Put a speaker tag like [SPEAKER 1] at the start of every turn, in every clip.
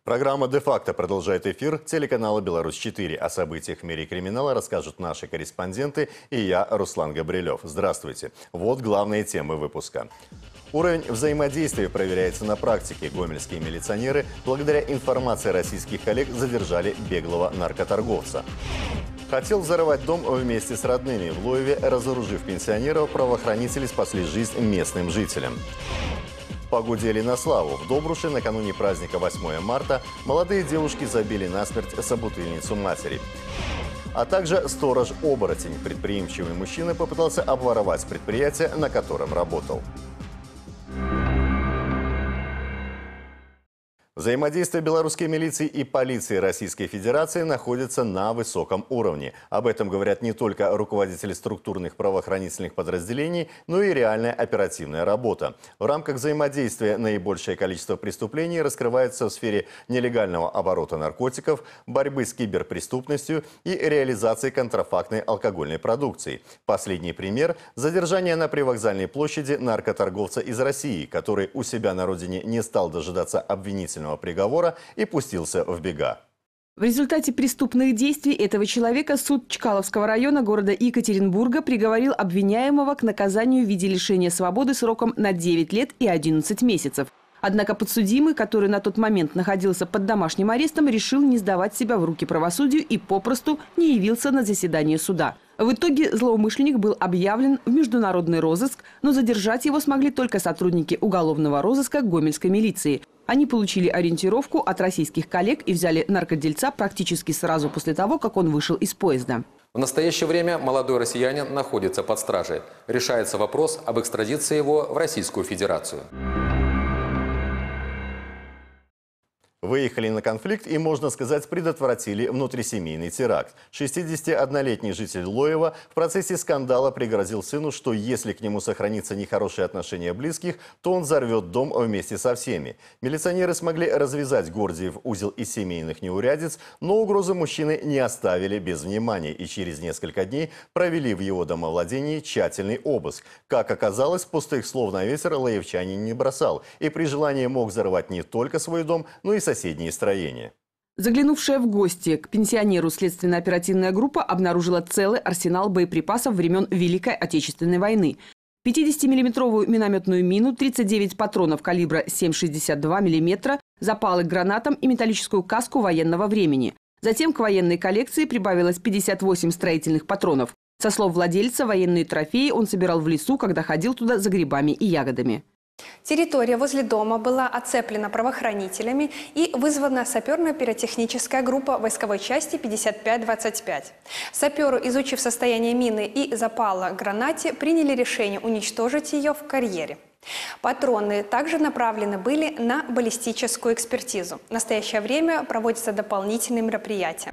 [SPEAKER 1] Программа «Де-факто» продолжает эфир телеканала «Беларусь-4». О событиях в мире криминала расскажут наши корреспонденты и я, Руслан Габрилев. Здравствуйте. Вот главные темы выпуска. Уровень взаимодействия проверяется на практике. Гомельские милиционеры, благодаря информации российских коллег, задержали беглого наркоторговца. Хотел взорвать дом вместе с родными. В Лоеве, разоружив пенсионеров, правоохранители спасли жизнь местным жителям. Погудели на славу. В Добруше накануне праздника 8 марта молодые девушки забили насмерть собутыльницу матери. А также сторож-оборотень. Предприимчивый мужчина попытался обворовать предприятие, на котором работал. Взаимодействие белорусской милиции и полиции Российской Федерации находится на высоком уровне. Об этом говорят не только руководители структурных правоохранительных подразделений, но и реальная оперативная работа. В рамках взаимодействия наибольшее количество преступлений раскрывается в сфере нелегального оборота наркотиков, борьбы с киберпреступностью и реализации контрафактной алкогольной продукции. Последний пример – задержание на привокзальной площади наркоторговца из России, который у себя на родине не стал дожидаться обвинительного приговора и пустился в бега.
[SPEAKER 2] В результате преступных действий этого человека суд Чкаловского района города Екатеринбурга приговорил обвиняемого к наказанию в виде лишения свободы сроком на 9 лет и 11 месяцев. Однако подсудимый, который на тот момент находился под домашним арестом, решил не сдавать себя в руки правосудию и попросту не явился на заседание суда. В итоге злоумышленник был объявлен в международный розыск, но задержать его смогли только сотрудники уголовного розыска гомельской милиции. Они получили ориентировку от российских коллег и взяли наркодельца практически сразу после того, как он вышел из поезда.
[SPEAKER 3] В настоящее время молодой россиянин находится под стражей. Решается вопрос об экстрадиции его в Российскую Федерацию.
[SPEAKER 1] Выехали на конфликт и, можно сказать, предотвратили внутрисемейный теракт. 61-летний житель Лоева в процессе скандала пригрозил сыну, что если к нему сохранится нехорошее отношение близких, то он взорвет дом вместе со всеми. Милиционеры смогли развязать Гордиев узел из семейных неурядиц, но угрозы мужчины не оставили без внимания и через несколько дней провели в его домовладении тщательный обыск. Как оказалось, пустых слов на ветер лоевчанин не бросал и при желании мог взорвать не только свой дом, но и соседние строения.
[SPEAKER 2] Заглянувшая в гости к пенсионеру следственно-оперативная группа обнаружила целый арсенал боеприпасов времен Великой Отечественной войны. 50-миллиметровую минометную мину, 39 патронов калибра 7,62 мм, запалы к гранатам и металлическую каску военного времени. Затем к военной коллекции прибавилось 58 строительных патронов. Со слов владельца, военные трофеи он собирал в лесу, когда ходил туда за грибами и ягодами.
[SPEAKER 4] Территория возле дома была оцеплена правоохранителями и вызвана саперно-пиротехническая группа войсковой части 5525. Саперы, изучив состояние мины и запала к гранате, приняли решение уничтожить ее в карьере. Патроны также направлены были на баллистическую экспертизу. В настоящее время проводятся дополнительные мероприятия.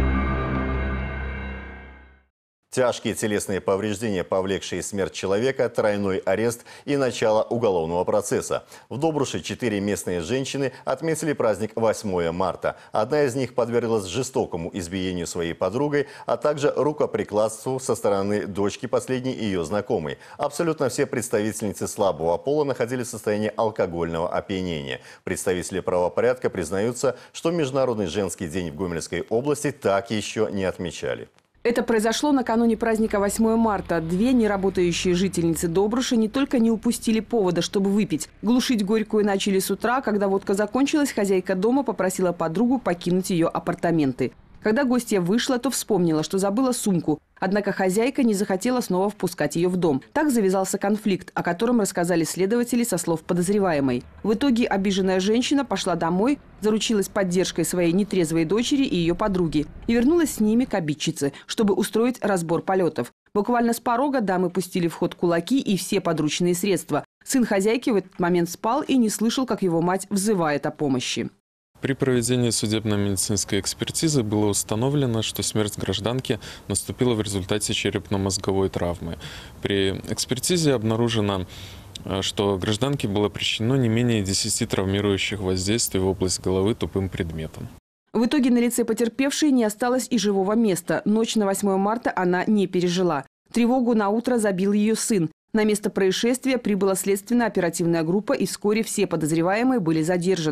[SPEAKER 1] Тяжкие телесные повреждения, повлекшие смерть человека, тройной арест и начало уголовного процесса. В Добруше 4 местные женщины отметили праздник 8 марта. Одна из них подверглась жестокому избиению своей подругой, а также рукоприкладству со стороны дочки последней и ее знакомой. Абсолютно все представительницы слабого пола находились в состоянии алкогольного опьянения. Представители правопорядка признаются, что Международный женский день в Гомельской области так еще не отмечали.
[SPEAKER 2] Это произошло накануне праздника 8 марта. Две неработающие жительницы Добруши не только не упустили повода, чтобы выпить. Глушить горькую начали с утра. Когда водка закончилась, хозяйка дома попросила подругу покинуть ее апартаменты. Когда гостья вышла, то вспомнила, что забыла сумку. Однако хозяйка не захотела снова впускать ее в дом. Так завязался конфликт, о котором рассказали следователи со слов подозреваемой. В итоге обиженная женщина пошла домой, заручилась поддержкой своей нетрезвой дочери и ее подруги и вернулась с ними к обидчице, чтобы устроить разбор полетов. Буквально с порога дамы пустили в ход кулаки и все подручные средства. Сын хозяйки в этот момент спал и не слышал, как его мать взывает о помощи.
[SPEAKER 5] При проведении судебно-медицинской экспертизы было установлено, что смерть гражданки наступила в результате черепно-мозговой травмы. При экспертизе обнаружено, что гражданке было причинено не менее 10 травмирующих воздействий в область головы тупым предметом.
[SPEAKER 2] В итоге на лице потерпевшей не осталось и живого места. Ночь на 8 марта она не пережила. Тревогу на утро забил ее сын. На место происшествия прибыла следственно-оперативная группа, и вскоре все подозреваемые были задержаны.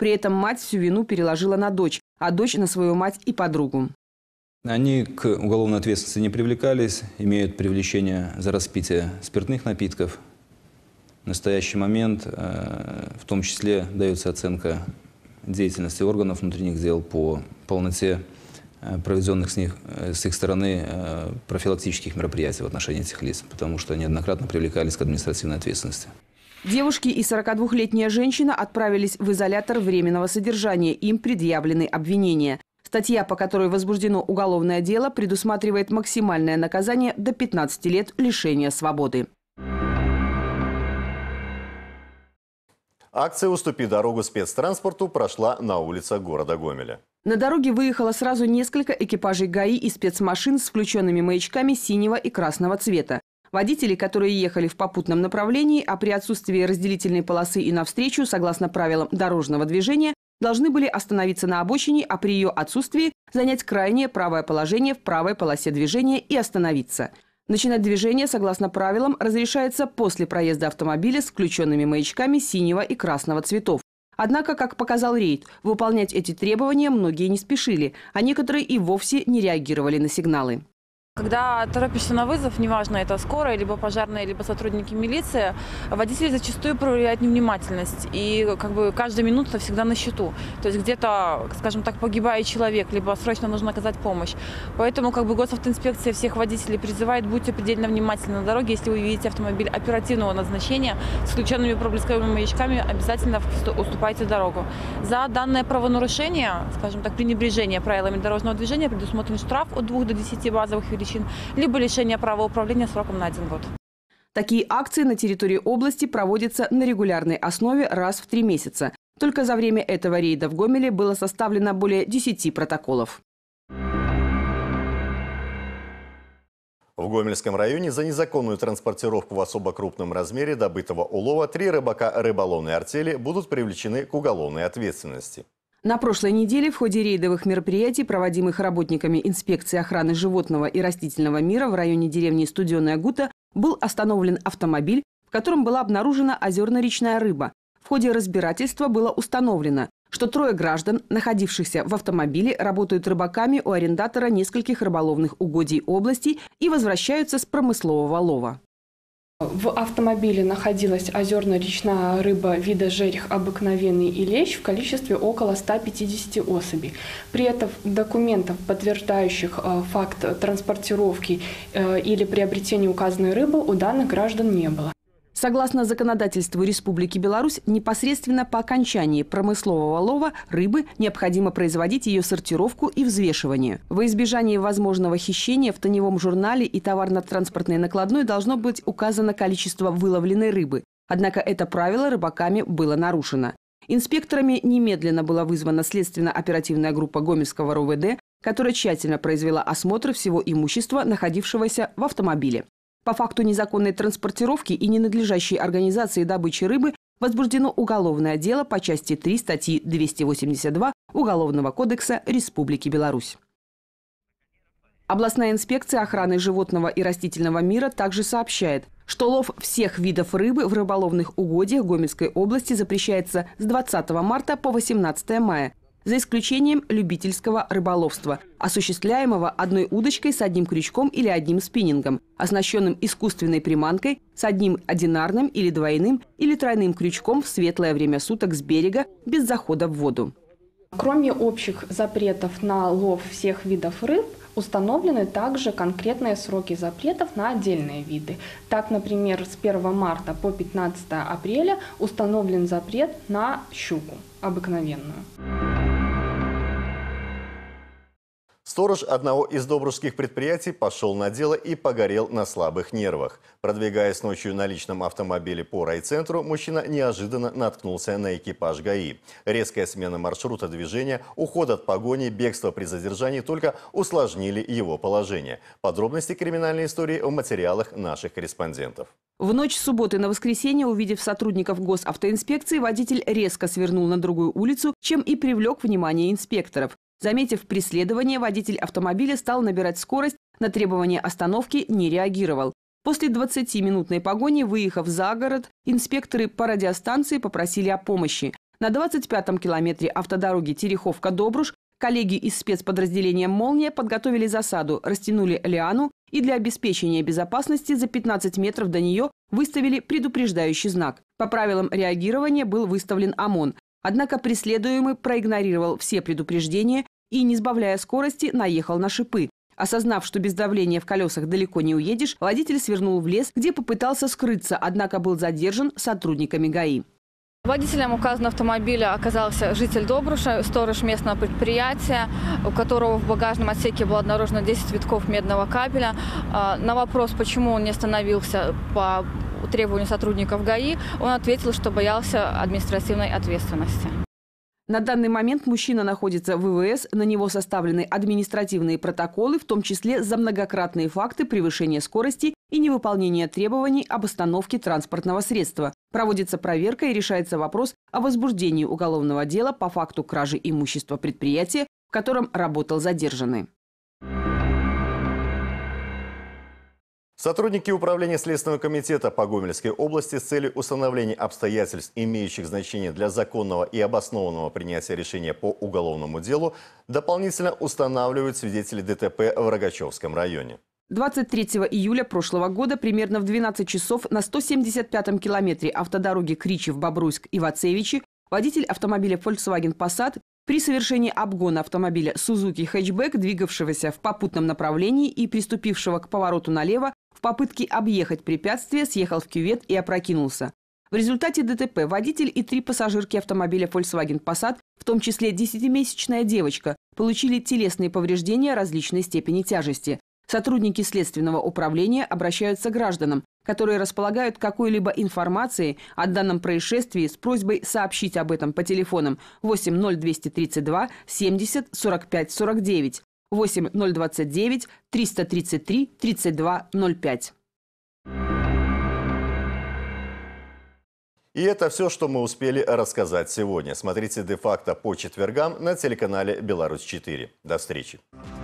[SPEAKER 2] При этом мать всю вину переложила на дочь, а дочь на свою мать и подругу.
[SPEAKER 6] Они к уголовной ответственности не привлекались, имеют привлечение за распитие спиртных напитков. В настоящий момент в том числе дается оценка деятельности органов внутренних дел по полноте проведенных с их стороны профилактических мероприятий в отношении этих лиц, потому что неоднократно привлекались к административной ответственности.
[SPEAKER 2] Девушки и 42-летняя женщина отправились в изолятор временного содержания. Им предъявлены обвинения. Статья, по которой возбуждено уголовное дело, предусматривает максимальное наказание до 15 лет лишения свободы.
[SPEAKER 1] Акция «Уступи дорогу спецтранспорту» прошла на улицах города Гомеля.
[SPEAKER 2] На дороге выехало сразу несколько экипажей ГАИ и спецмашин с включенными маячками синего и красного цвета. Водители, которые ехали в попутном направлении, а при отсутствии разделительной полосы и навстречу, согласно правилам дорожного движения, должны были остановиться на обочине, а при ее отсутствии занять крайнее правое положение в правой полосе движения и остановиться. Начинать движение, согласно правилам, разрешается после проезда автомобиля с включенными маячками синего и красного цветов. Однако, как показал рейд, выполнять эти требования многие не спешили, а некоторые и вовсе не реагировали на сигналы.
[SPEAKER 7] Когда торопишься на вызов, неважно, это скорая, либо пожарная, либо сотрудники милиции, водители зачастую проявляют невнимательность. И каждая минута всегда на счету. То есть где-то, скажем так, погибает человек, либо срочно нужно оказать помощь. Поэтому госавтоинспекция всех водителей призывает: будьте предельно внимательны на дороге. Если вы видите автомобиль оперативного назначения с включенными проблесковыми маячками, обязательно уступайте дорогу. За данное правонарушение, скажем так, пренебрежение правилами дорожного движения, предусмотрен штраф от 2 до 10 базовых величин, либо лишение права управления сроком на 1 год.
[SPEAKER 2] Такие акции на территории области проводятся на регулярной основе раз в 3 месяца. Только за время этого рейда в Гомеле было составлено более 10 протоколов.
[SPEAKER 1] В Гомельском районе за незаконную транспортировку в особо крупном размере добытого улова 3 рыбака рыболовной артели будут привлечены к уголовной ответственности.
[SPEAKER 2] На прошлой неделе в ходе рейдовых мероприятий, проводимых работниками инспекции охраны животного и растительного мира в районе деревни Студеная Гута, был остановлен автомобиль, в котором была обнаружена озерно-речная рыба. В ходе разбирательства было установлено, что 3 граждан, находившихся в автомобиле, работают рыбаками у арендатора нескольких рыболовных угодий области и возвращаются с промыслового лова.
[SPEAKER 8] В автомобиле находилась озерно-речная рыба вида жерех обыкновенный и лещ в количестве около 150 особей. При этом документов, подтверждающих факт транспортировки или приобретения указанной рыбы, у данных граждан не было.
[SPEAKER 2] Согласно законодательству Республики Беларусь, непосредственно по окончании промыслового лова рыбы необходимо производить ее сортировку и взвешивание. Во избежание возможного хищения в тоневом журнале и товарно-транспортной накладной должно быть указано количество выловленной рыбы. Однако это правило рыбаками было нарушено. Инспекторами немедленно была вызвана следственно-оперативная группа Гомельского РОВД, которая тщательно произвела осмотр всего имущества, находившегося в автомобиле. По факту незаконной транспортировки и ненадлежащей организации добычи рыбы возбуждено уголовное дело по части 3 статьи 282 Уголовного кодекса Республики Беларусь. Областная инспекция охраны животного и растительного мира также сообщает, что лов всех видов рыбы в рыболовных угодьях Гомельской области запрещается с 20 марта по 18 мая. За исключением любительского рыболовства, осуществляемого одной удочкой с одним крючком или одним спиннингом, оснащенным искусственной приманкой с одним одинарным или двойным или тройным крючком в светлое время суток с берега без захода в воду.
[SPEAKER 8] Кроме общих запретов на лов всех видов рыб, установлены также конкретные сроки запретов на отдельные виды. Так, например, с 1 марта по 15 апреля установлен запрет на щуку обыкновенную.
[SPEAKER 1] Сторож одного из добружских предприятий пошел на дело и погорел на слабых нервах. Продвигаясь ночью на личном автомобиле по райцентру, мужчина неожиданно наткнулся на экипаж ГАИ. Резкая смена маршрута движения, уход от погони, бегство при задержании только усложнили его положение. Подробности криминальной истории в материалах наших корреспондентов.
[SPEAKER 2] В ночь с субботы на воскресенье, увидев сотрудников госавтоинспекции, водитель резко свернул на другую улицу, чем и привлек внимание инспекторов. Заметив преследование, водитель автомобиля стал набирать скорость, на требование остановки не реагировал. После 20-минутной погони, выехав за город, инспекторы по радиостанции попросили о помощи. На 25-м километре автодороги Тереховка-Добруш коллеги из спецподразделения «Молния» подготовили засаду, растянули лиану и для обеспечения безопасности за 15 метров до нее выставили предупреждающий знак. По правилам реагирования был выставлен ОМОН. Однако преследуемый проигнорировал все предупреждения и, не сбавляя скорости, наехал на шипы. Осознав, что без давления в колесах далеко не уедешь, водитель свернул в лес, где попытался скрыться, однако был задержан сотрудниками ГАИ.
[SPEAKER 9] Водителем указанного автомобиля оказался житель Добруша, сторож местного предприятия, у которого в багажном отсеке было обнаружено 10 витков медного кабеля. На вопрос, почему он не остановился по требованию сотрудников ГАИ, он ответил, что боялся административной ответственности.
[SPEAKER 2] На данный момент мужчина находится в ВВС, на него составлены административные протоколы, в том числе за многократные факты превышения скорости и невыполнения требований об остановке транспортного средства. Проводится проверка и решается вопрос о возбуждении уголовного дела по факту кражи имущества предприятия, в котором работал задержанный.
[SPEAKER 1] Сотрудники Управления Следственного комитета по Гомельской области с целью установления обстоятельств, имеющих значение для законного и обоснованного принятия решения по уголовному делу, дополнительно устанавливают свидетелей ДТП в Рогачевском районе.
[SPEAKER 2] 23 июля прошлого года примерно в 12 часов на 175-м километре автодороги Кричев-Бобруйск и Вацевичи водитель автомобиля Volkswagen Passat при совершении обгона автомобиля Suzuki Hatchback, двигавшегося в попутном направлении и приступившего к повороту налево, в попытке объехать препятствие съехал в кювет и опрокинулся. В результате ДТП водитель и 3 пассажирки автомобиля Volkswagen Passat, в том числе 10-месячная девочка, получили телесные повреждения различной степени тяжести. Сотрудники Следственного управления обращаются к гражданам, которые располагают какой-либо информацией о данном происшествии, с просьбой сообщить об этом по телефонам 80232 70 45 49, 8029 333 32 05.
[SPEAKER 1] И это все, что мы успели рассказать сегодня. Смотрите «Де-факто» по четвергам на телеканале «Беларусь-4». До встречи.